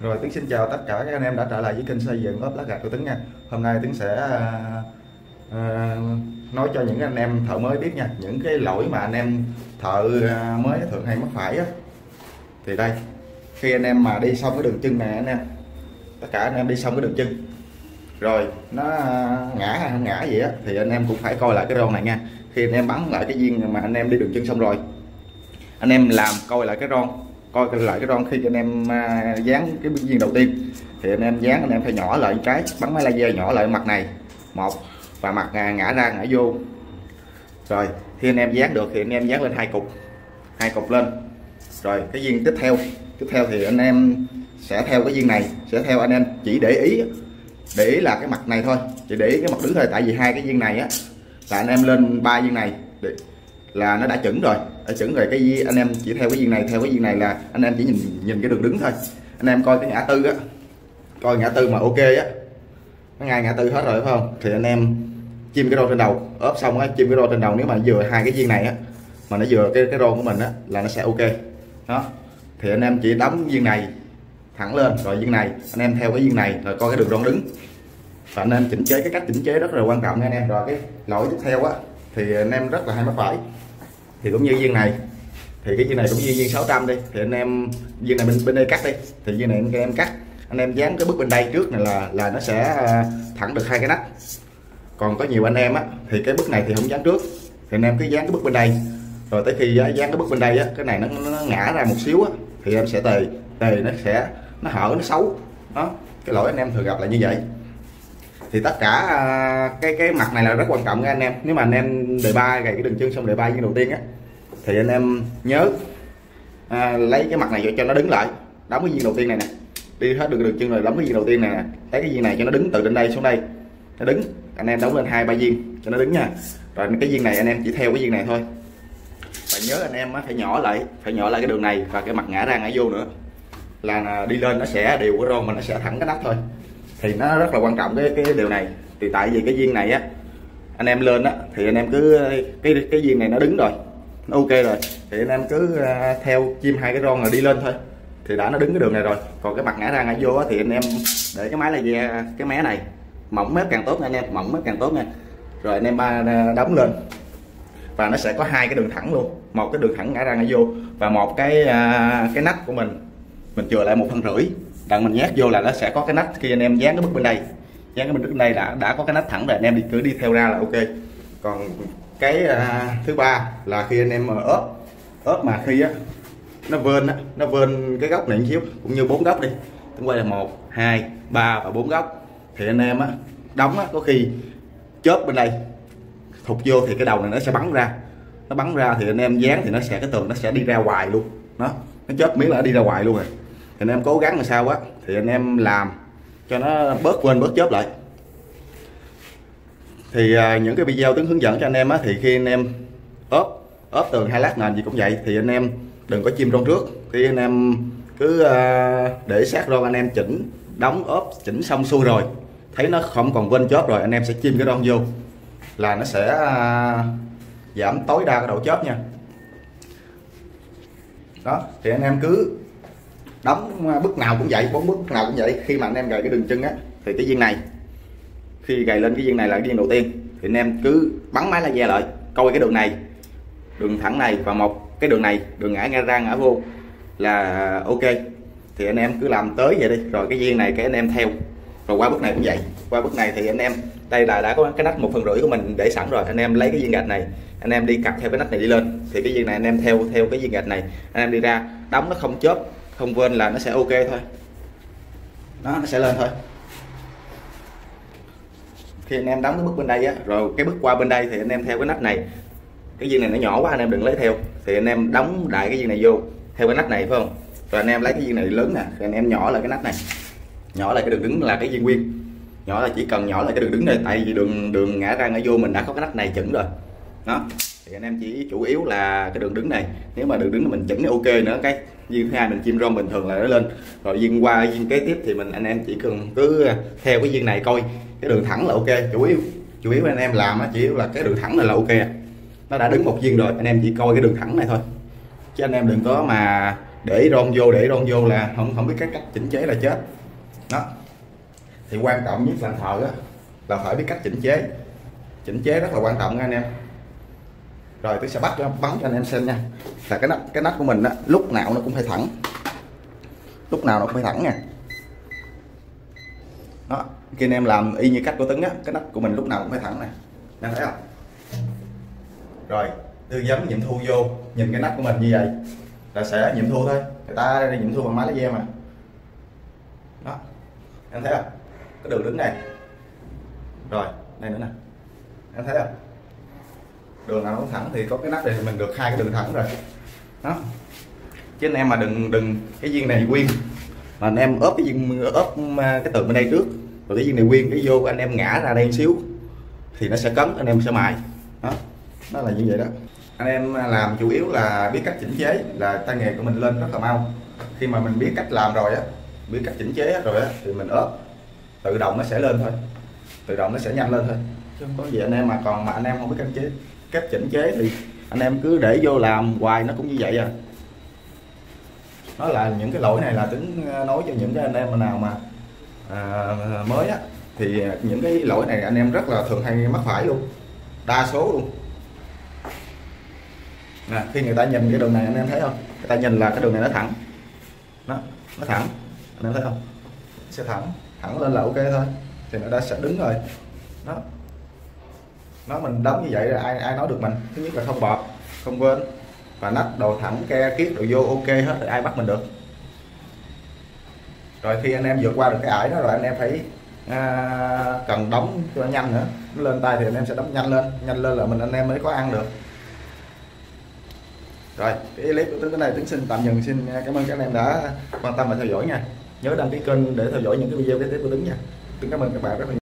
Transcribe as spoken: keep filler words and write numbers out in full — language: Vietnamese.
Rồi Tuấn xin chào tất cả các anh em đã trở lại với kênh xây dựng ốp lá gạch của Tuấn nha. Hôm nay Tuấn sẽ uh, uh, nói cho những anh em thợ mới biết nha, những cái lỗi mà anh em thợ uh, mới thường hay mắc phải á. Thì đây, khi anh em mà đi xong cái đường chân này anh em, tất cả anh em đi xong cái đường chân rồi nó uh, ngã hay không ngã gì á thì anh em cũng phải coi lại cái ron này nha. Khi anh em bắn lại cái viên mà anh em đi đường chân xong rồi, anh em làm coi lại cái ron, coi lại cái ron khi anh em uh, dán cái viên đầu tiên thì anh em dán, anh em phải nhỏ lại cái bắn máy laser nhỏ lại mặt này một và mặt uh, ngã ra ngã vô. Rồi khi anh em dán được thì anh em dán lên hai cục hai cục lên. Rồi cái viên tiếp theo tiếp theo thì anh em sẽ theo cái viên này, sẽ theo anh em chỉ để ý để ý là cái mặt này thôi, chỉ để ý cái mặt đứng thôi, tại vì hai cái viên này á là anh em lên ba viên này để là nó đã chuẩn rồi, đã chuẩn rồi. Cái gì anh em chỉ theo cái viên này, theo cái viên này là anh em chỉ nhìn nhìn cái đường đứng thôi. Anh em coi cái ngã tư á, coi ngã tư mà ok á, nó ngay ngã tư hết rồi phải không, thì anh em chim cái rô trên đầu, ốp xong á chim cái rô trên đầu. Nếu mà vừa hai cái viên này á mà nó vừa cái cái rô của mình á là nó sẽ ok đó. Thì anh em chỉ đóng viên này thẳng lên, rồi viên này anh em theo cái viên này rồi coi cái đường rô đứng, và anh em chỉnh chế. Cái cách chỉnh chế rất là quan trọng nha anh em. Rồi cái lỗi tiếp theo á thì anh em rất là hay mắc phải, thì cũng như viên này, thì cái viên này cũng như viên sáu trăm đi, thì anh em viên này bên bên đây cắt đi, thì viên này anh em cắt, anh em dán cái bước bên đây trước này là là nó sẽ thẳng được hai cái nách. Còn có nhiều anh em á thì cái bước này thì không dán trước, thì anh em cứ dán cái bước bên đây, rồi tới khi dán cái bước bên đây á, cái này nó, nó ngã ra một xíu á thì em sẽ tề tề nó sẽ nó hở, nó xấu đó. Cái lỗi anh em thường gặp là như vậy. Thì tất cả cái cái mặt này là rất quan trọng nha anh em. Nếu mà anh em đề ba gầy cái đường chân xong đề ba viên đầu tiên á thì anh em nhớ à, lấy cái mặt này cho nó đứng lại, đóng cái viên đầu tiên này nè, đi hết đường đường chân rồi đóng cái viên đầu tiên này nè, lấy cái viên này cho nó đứng từ trên đây xuống đây, nó đứng, anh em đóng lên hai ba viên cho nó đứng nha. Rồi cái viên này anh em chỉ theo cái viên này thôi, và nhớ anh em phải nhỏ lại, phải nhỏ lại cái đường này và cái mặt ngã ra ngã vô nữa, là đi lên nó sẽ đều cái ron mà nó sẽ thẳng cái nắp thôi. Thì nó rất là quan trọng cái cái điều này. Thì tại vì cái viên này á anh em lên á thì anh em cứ cái cái viên này nó đứng rồi, nó ok rồi, thì anh em cứ uh, theo chim hai cái ron là đi lên thôi, thì đã nó đứng cái đường này rồi. Còn cái mặt ngã ra ngã vô á thì anh em để cái máy laser, cái mé này mỏng mép càng tốt nha anh em, mỏng mép càng tốt nha. Rồi anh em đóng lên và nó sẽ có hai cái đường thẳng luôn, một cái đường thẳng ngã ra ngã vô và một cái uh, cái nắp của mình mình chừa lại một phân rưỡi, đặng mình nhét vô là nó sẽ có cái nắp. Khi anh em dán cái bước bên đây, dán cái bên đây đã đã có cái nắp thẳng rồi, anh em đi cứ đi theo ra là ok. Còn cái uh, thứ ba là khi anh em ốp ốp mà khi á nó vên á, nó vên cái góc này một xíu, cũng như bốn góc đi, chúng quay là một hai ba và bốn góc, thì anh em á đóng á có khi chớp bên đây thụt vô thì cái đầu này nó sẽ bắn ra, nó bắn ra thì anh em dán thì nó sẽ cái tường nó sẽ đi ra ngoài luôn đó, nó chớp miếng là nó đi ra ngoài luôn rồi. Thì anh em cố gắng làm sao á thì anh em làm cho nó bớt quên bớt chớp lại. Thì uh, những cái video Tuấn hướng dẫn cho anh em á, thì khi anh em ốp ốp tường hay lát nền gì cũng vậy, thì anh em đừng có chim ron trước. Khi anh em cứ uh, để sát ron, anh em chỉnh đóng ốp chỉnh xong xuôi rồi, thấy nó không còn quên chớp rồi, anh em sẽ chim cái ron vô là nó sẽ uh, giảm tối đa cái độ chớp nha. Đó thì anh em cứ đóng bước nào cũng vậy, bốn bước nào cũng vậy. Khi mà anh em gầy cái đường chân á thì cái viên này, khi gầy lên cái viên này là cái viên đầu tiên, thì anh em cứ bắn máy laser lại, coi cái đường này, đường thẳng này và một cái đường này, đường ngã ra ngã vô là ok. Thì anh em cứ làm tới vậy đi, rồi cái viên này cái anh em theo, rồi qua bước này cũng vậy. Qua bước này thì anh em đây là đã có cái nắp một phần rưỡi của mình để sẵn rồi, anh em lấy cái viên gạch này, anh em đi cặp theo cái nắp này đi lên, thì cái viên này anh em theo theo cái viên gạch này, anh em đi ra đóng nó không chớp không quên là nó sẽ ok thôi đó, nó sẽ lên thôi. Khi anh em đóng cái bước bên đây á, rồi cái bước qua bên đây thì anh em theo cái nắp này, cái viên này nó nhỏ quá anh em đừng lấy theo, thì anh em đóng đại cái viên này vô theo cái nắp này phải không. Rồi anh em lấy cái viên này lớn nè, thì anh em nhỏ lại cái nắp này, nhỏ lại cái đường đứng là cái viên nguyên, nhỏ là chỉ cần nhỏ lại cái đường đứng này, tại vì đường đường ngã ra ngã vô mình đã có cái nắp này chỉnh rồi đó. Thì anh em chỉ chủ yếu là cái đường đứng này, nếu mà đường đứng mình chỉnh ok nữa, cái viên thứ hai mình chim ron bình thường là nó lên. Rồi viên qua viên kế tiếp thì mình anh em chỉ cần cứ theo cái viên này coi cái đường thẳng là ok. Chủ yếu chủ yếu anh em làm á, chỉ yếu là cái đường thẳng này là ok, nó đã đứng một viên rồi, anh em chỉ coi cái đường thẳng này thôi, chứ anh em đừng có mà để ron vô để ron vô là không không biết cái cách chỉnh chế là chết đó. Thì quan trọng nhất làm thợ á là phải biết cách chỉnh chế, chỉnh chế rất là quan trọng nha anh em. Rồi tôi sẽ bắt bắn cho anh em xem nha, là cái nắp cái nắp của mình á lúc nào nó cũng phải thẳng, lúc nào nó cũng phải thẳng nha. Đó, khi anh em làm y như cách của Tuấn á, cái nắp của mình lúc nào cũng phải thẳng nè, anh thấy không? Rồi tư vấn nghiệm thu vô, nhìn cái nắp của mình như vậy là sẽ nghiệm thu thôi, người ta nghiệm thu bằng máy laser mà. Đó, anh thấy không? Cái đường đứng này, rồi đây nữa nè, anh thấy không? Đường nào nó thẳng thì có cái nắp này thì mình được hai cái đường thẳng rồi. Đó, chứ anh em mà đừng đừng cái viên này nguyên mà anh em ốp cái viên ốp cái tường bên đây trước, rồi cái viên này nguyên cái vô anh em ngã ra đây một xíu thì nó sẽ cấn, anh em sẽ mài. Đó, nó là như vậy đó. Anh em làm chủ yếu là biết cách chỉnh chế là tay nghề của mình lên rất là mau. Khi mà mình biết cách làm rồi á, biết cách chỉnh chế hết rồi á thì mình ốp tự động nó sẽ lên thôi, tự động nó sẽ nhanh lên thôi, chứ không có gì. Anh em mà còn mà anh em không biết cách chế cách chỉnh chế thì anh em cứ để vô làm hoài nó cũng như vậy à. Nó là những cái lỗi này là tính nói cho những cái anh em nào mà à, mới á, thì những cái lỗi này anh em rất là thường hay mắc phải luôn, đa số luôn nè. Khi người ta nhìn cái đường này anh em thấy không, người ta nhìn là cái đường này nó thẳng đó, nó thẳng, anh em thấy không, nó sẽ thẳng thẳng lên là ok thôi thì nó đã sẽ đứng rồi đó. Nó mình đóng như vậy là ai ai nói được mình, thứ nhất là không bọt không quên và nắp đồ thẳng ke kiết đồ vô ok hết thì ai bắt mình được. Rồi khi anh em vượt qua được cái ải đó rồi anh em phải à, cần đóng cho nó nhanh nữa, nó lên tay thì anh em sẽ đóng nhanh lên, nhanh lên là mình anh em mới có ăn được. Rồi cái clip của Tuấn cái này Tuấn xin tạm dừng, xin cảm ơn các anh em đã quan tâm và theo dõi nha. Nhớ đăng ký kênh để theo dõi những cái video kế tiếp của Tuấn nha. Tuấn cảm ơn các bạn rất là nhiều.